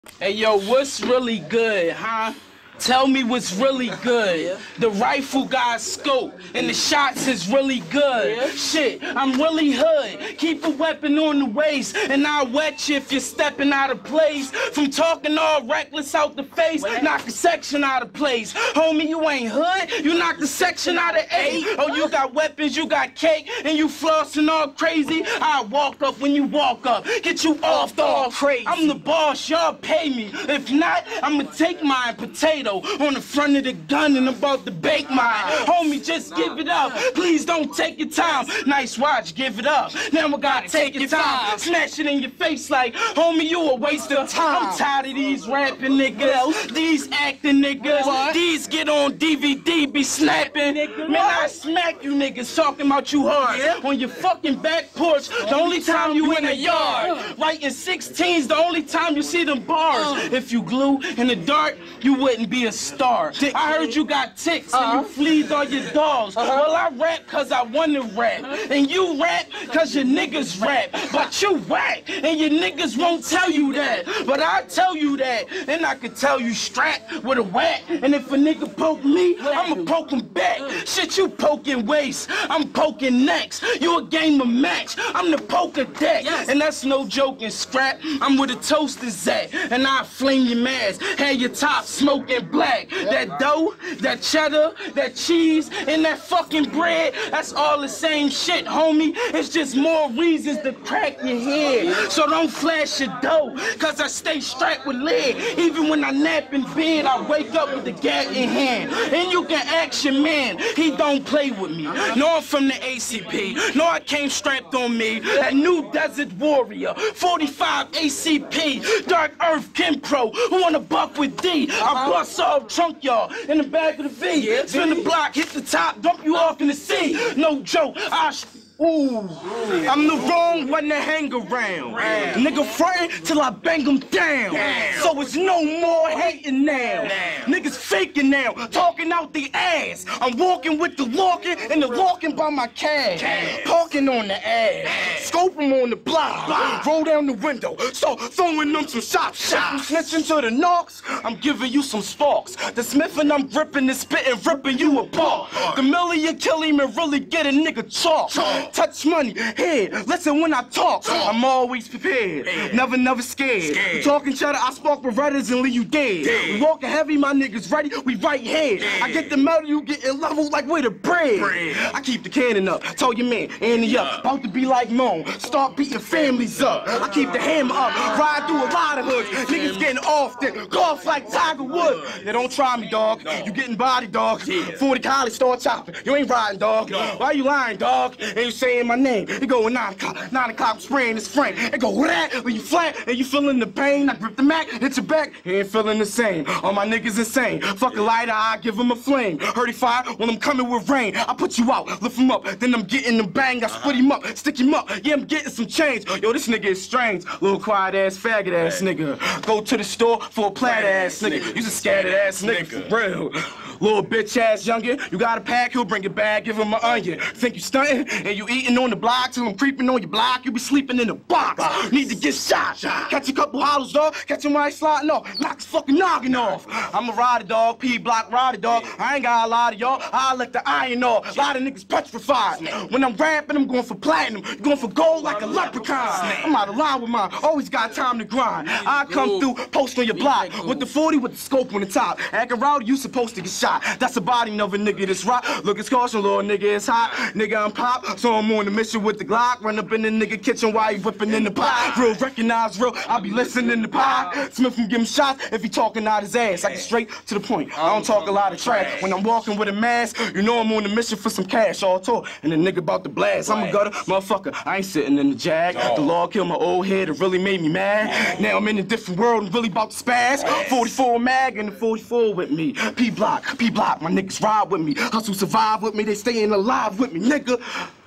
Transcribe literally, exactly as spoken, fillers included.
Hey yo, what's really good, huh? Tell me what's really good. Yeah. The rifle got scope, and the shots is really good. Yeah. Shit, I'm really hood. Keep a weapon on the waist, and I'll wet you if you're stepping out of place. From talking all reckless out the face, Wait. knock the section out of place. Homie, you ain't hood, you knock the section out of eight. Oh, you got weapons, you got cake, and you flossing all crazy. I walk up when you walk up, get you off all crazy. I'm the boss, y'all pay me. If not, I'ma take my potato on the front of the gun and about to bake mine. Homie, just give it up. Please don't take your time. Nice watch, give it up. Now I gotta take your time. Smash it in your face like, homie, you a waste of time. I'm tired of these rapping niggas, these acting niggas, these get on D V D, be snapping. Man, I smack you niggas talking about you hard. On your fucking back porch, the only time you in the yard. Writing sixteens, the only time you see them bars. If you glue in the dark, you wouldn't be a star. I heard you got ticks uh-huh. and you fleed all your dogs. Uh-huh. Well, I rap cause I wanna rap. And you rap cause your niggas rap. But you whack and your niggas won't tell you that. But I tell you that. And I can tell you strap with a whack. And if a nigga poke me, I'ma poke him back. Shit, you poking waist, I'm poking necks. You a game of match, I'm the poker deck. Yes. And that's no joking, scrap. I'm where the toast is at. And I flame your mask, have your top smoking black. That dough, that cheddar, that cheese, and that fucking bread, that's all the same shit, homie. It's just more reasons to crack your head. So don't flash your dough, cause I stay strapped with lead. Even when I nap in bed, I wake up with the gat in hand. And you can ask your man, he don't play with me. No, I'm from the A C P. No, I came strapped on me. That new Desert Warrior, forty-five A C P, Dark Earth Kimpro, who wanna buck with D. I bust off trunk y'all in the back of the V. Yeah, spin the block, hit the top, dump you off in the sea. No joke, I sh Ooh, I'm the wrong one to hang around. Damn. Nigga frontin' till I bang them down. Damn. So it's no more hating now. Damn. Niggas faking now, talking out the ass. I'm walking with the locking and the locking by my cash. Damn. Parking on the ass, Damn. Scope 'em on the block. Blah. Roll down the window, start throwing them some shots. shots. Snitching to the knocks, I'm giving you some sparks. The Smith and I'm gripping and spitting, ripping you apart. The million kill him and really get a nigga chalk. Touch money, head, listen when I talk. I'm always prepared, yeah. never, never scared. scared. Talking cheddar, I spark Berettas and leave you dead. dead. We walking heavy, my niggas ready, we right head. Dead. I get the metal, you getting level like with the bread. bread. I keep the cannon up, told your man, Andy up, about to be like Moan, start beating families up. I keep the hammer up, ride through a lot of hoods. Niggas getting off there, golf like Tiger Woods. Yeah, don't try me, dog, you getting body, dog. forty college, start chopping, you ain't riding, dog. Why you lying, dog? And you saying my name, it go at nine o'clock, nine o'clock, spraying this frame. It go that when you flat and you feeling the pain. I grip the Mac, hit your back, he ain't feeling the same. All my niggas insane. Fuck a lighter, I give him a flame. Heard he fire when I'm coming with rain. I put you out, lift him up, then I'm getting them bang. I split him up, stick him up. Yeah, I'm getting some change. Yo, this nigga is strange. Little quiet ass, faggot ass nigga. Go to the store for a plat ass nigga. You's a scattered ass nigga, for real. Little bitch ass youngin', you got a pack, he'll bring it back, give him an onion. Think you stuntin' and you eating on the block till I'm creeping on your block, you be sleeping in the box. box. Need to get shot. shot. Catch a couple hollows, dog. Catch him while he's sliding off. Knock his fucking noggin off. I'm a rider, dog. P block rider, dog. I ain't got a lot of y'all. I let the iron off. A lot of niggas petrified. When I'm rapping, I'm going for platinum. You're going for gold like a leprechaun. I'm out of line with mine. Always got time to grind. I come through, post on your block with the forty with the scope on the top. Acting rowdy, you supposed to get shot. That's the body of a nigga that's rock. Look, it's caution, little nigga, it's hot. Nigga, I'm pop, so I'm on the mission with the Glock. Run up in the nigga kitchen while he whipping in the pot. Real recognize real, I be listening to pot. Smith can give him shots if he talking out his ass. I get straight to the point. I don't talk a lot of trash. When I'm walking with a mask, you know I'm on the mission for some cash, all talk. And the nigga about to blast. I'm a gutter, motherfucker. I ain't sitting in the jag. The law killed my old head, it really made me mad. Now I'm in a different world and really about to spaz. forty-four mag and the forty-four with me. P block, P block, my niggas ride with me. Hustle survive with me, they staying alive with me, nigga.